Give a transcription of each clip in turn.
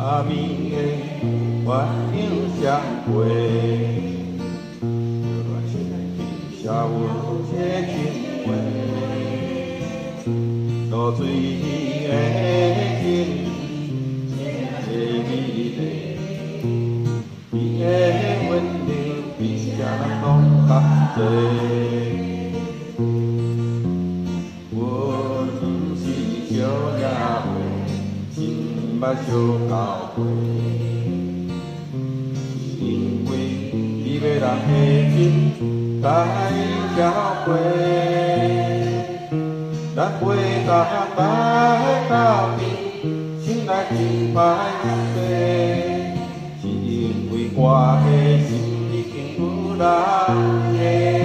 暝的月影相陪，就来写阮这情话，露水的情，这美丽，你的温柔比谁人拢较多。阮不是小野花，心捌相交陪。因为你要人的心该交陪，咱陪到白到底，心内真歹势，是因为我的心已经有人的。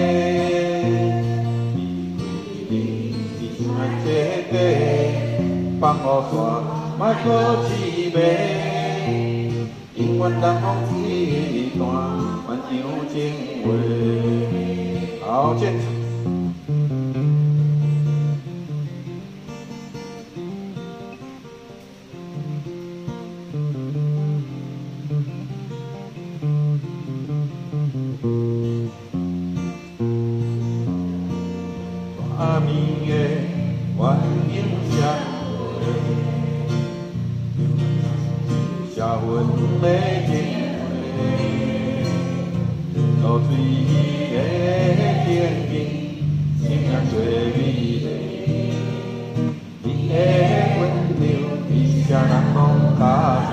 放雨伞，莫搁凄迷，永远人风一段，万丈情话。好，见。暝的月影相陪，写阮的情话，露水的情景，心啊最美丽。你的温柔比谁人拢较多。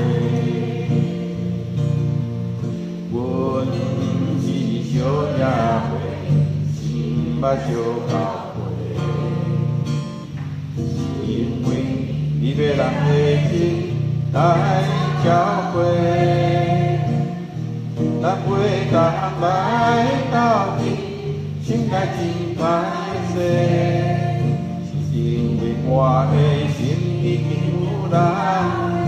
阮不是小野花，心捌相交。因为你要人的心来交陪，咱陪到来到底，心内真歹势，是因为我的心已经有人的。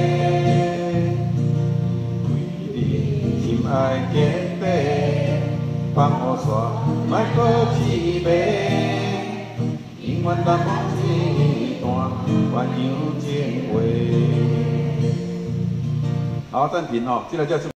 为你心爱坚定，放雨伞，莫搁凄迷，永远人风一段，万样情话。好，暂停哦，这个叫什么？